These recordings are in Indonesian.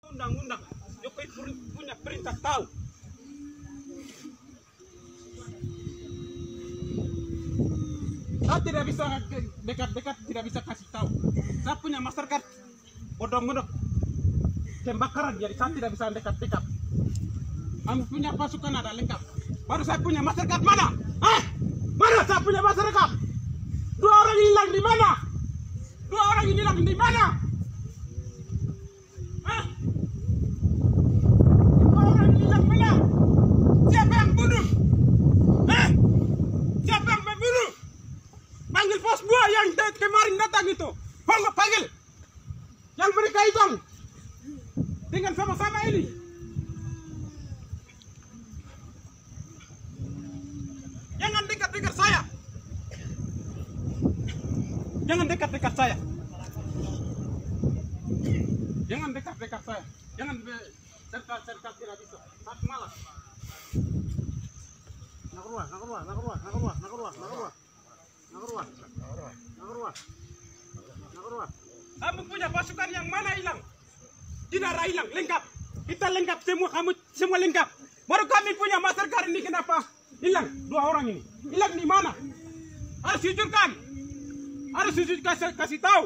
undang-undang. Jokowi punya perintah tahu. Saya tidak bisa dekat-dekat, tidak bisa kasih tahu. Saya punya masyarakat bodoh-bodoh pembakaran, jadi saya tidak bisa dekat-dekat. Kami punya pasukan ada lengkap. Baru saya punya masyarakat mana? Mana saya punya masyarakat? 2 orang hilang di mana? 2 orang hilang di mana? 2 orang hilang mana? Siapa yang bunuh? Siapa yang membunuh? Panggil pos buah yang kemarin datang itu. Panggil. Yang berkaitan dengan sama-sama ini. Jangan dekat-dekat saya. Jangan dekat-dekat saya. Jangan dekat-dekat saya. Jangan serta-serta tidak bisa. Saat malas. Nak keluar. Kamu punya pasukan yang mana hilang? Dinara hilang, lengkap. Kita lengkap semua, kamu semua lengkap. Baru kami punya masyarakat ini kenapa hilang? 2 orang ini. Hilang di mana? Harus jujurkan. Harus jujur kasih tahu.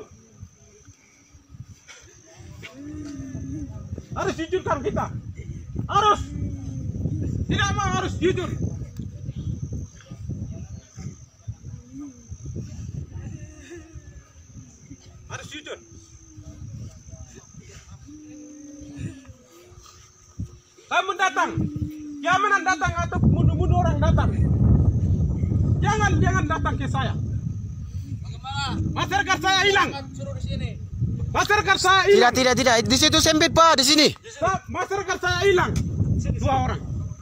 Harus jujurkan kita. Harus. Tidak mau harus jujur. Harus jujur. Kamu datang, jamanan datang atau bunuh orang datang. Jangan datang ke saya. Masyarakat saya hilang. Masyarakat saya hilang. Tidak. Di situ sempit, Pak, di sini. Masyarakat saya hilang. 2 orang.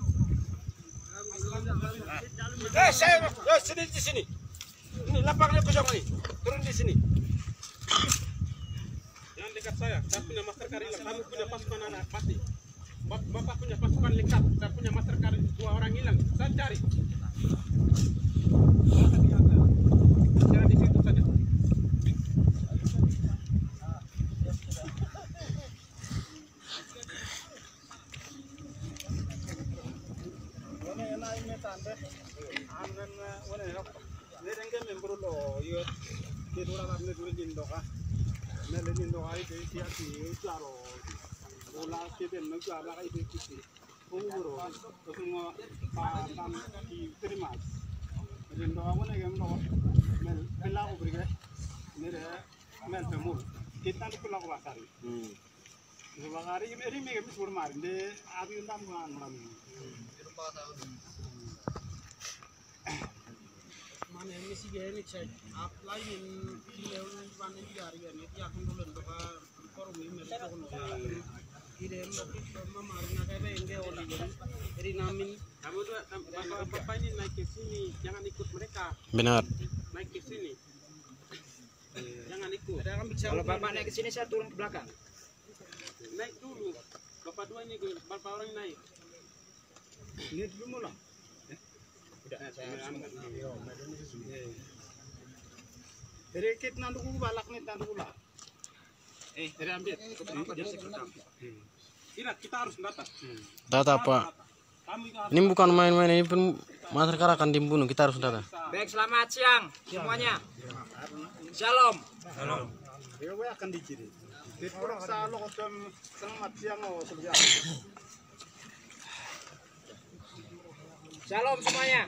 Saya di sini. Ini lapangnya kosong ini. Turun di sini. Jangan dekat saya. Saya punya masyarakat hilang. Kamu punya pasukan anak mati. Bapak punya pasukan lengkap. Saya punya masyarakat 2 orang hilang. Saya cari. Jangan di situ saja. Mana ini sih gini cek apply in video one in jari ini dia akan dulu untuk forum ini mereka kalau ide mama nak kayak enggak oli jadi namin kamu tuh bapak ini naik ke sini jangan ikut mereka. Benar. Naik ke sini jangan ikut. Kalau bapak naik ke sini saya turun ke belakang. Naik dulu bapak 2 ini bapak orang ini naik. Ini dulu lah. Dari kit nanduku balak nih nanduku lah. Dari ambil. Tidak, kita harus data. Data, Pak. Ini bukan main-main, ini pun masyarakat akan dibunuh. Kita harus data. Baik, selamat siang semuanya. Shalom. Ya, akan diciri. Selamat siang Shalom semuanya.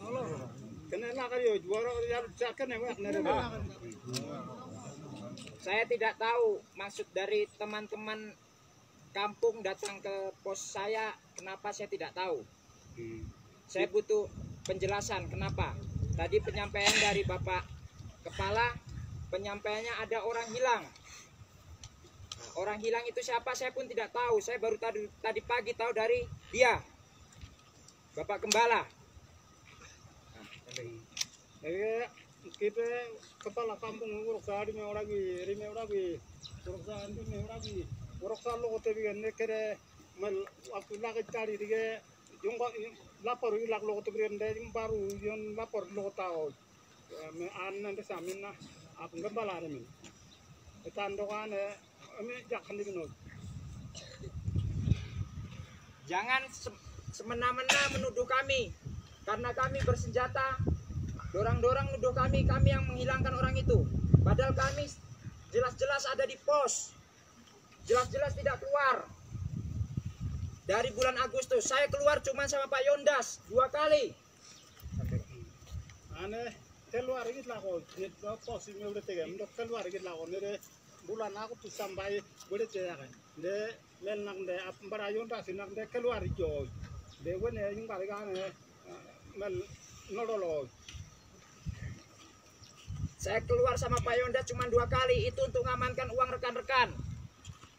Saya tidak tahu maksud dari teman-teman kampung datang ke pos saya, kenapa saya tidak tahu. Saya butuh penjelasan kenapa. Tadi penyampaian dari Bapak Kepala, penyampaiannya ada orang hilang. Nah, orang hilang itu siapa saya pun tidak tahu. Saya baru tadi pagi tahu dari dia, Bapak Gembala. Kita kepala kampung uruskan ini orang uruskan lo kote bikin nekere waktu lagi cari dige jongkok lapor ilak lo kote bikin deh baru yang lapor lo tahu anan desa minna aku Gembala ini. Ikan dokan ini jangan diminum. Jangan semena-mena menuduh kami, karena kami bersenjata. Dorang-dorang nuduh kami yang menghilangkan orang itu. Padahal kami jelas-jelas ada di pos, jelas-jelas tidak keluar. Dari bulan Agustus saya keluar cuma sama Pak Yondas 2 kali. Aneh keluar gitu lah kok, pos ini udah tiga, untuk keluar gitu lah kok. Nede bulan aku tuh sampai boleh cerita kan. De mel nang de Pak Yondas nang de keluar joy. De gue nih yang balik kan mel nolol. Saya keluar sama Pak Yondas cuma 2 kali, itu untuk mengamankan uang rekan-rekan.